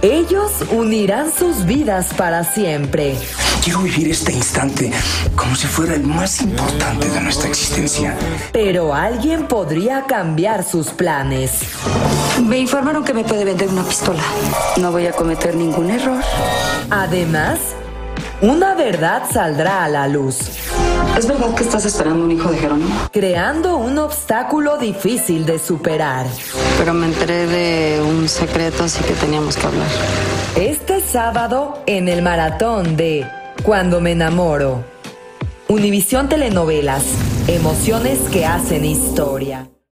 Ellos unirán sus vidas para siempre. Quiero vivir este instante como si fuera el más importante de nuestra existencia. Pero alguien podría cambiar sus planes. Me informaron que me puede vender una pistola. No voy a cometer ningún error. Además, una verdad saldrá a la luz. ¿Es verdad que estás esperando un hijo de Jerónimo? Creando un obstáculo difícil de superar. Pero me enteré de un secreto, así que teníamos que hablar. Este sábado en el maratón de Cuando me enamoro. Univisión Telenovelas. Emociones que hacen historia.